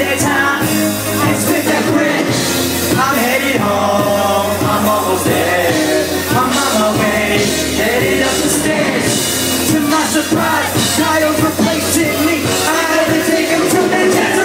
that time and spit that grit. I'm headed home, I'm almost there. I'm on my way, headed up the stairs. To my surprise, Kyle's replacing me. I had to take him to the desert.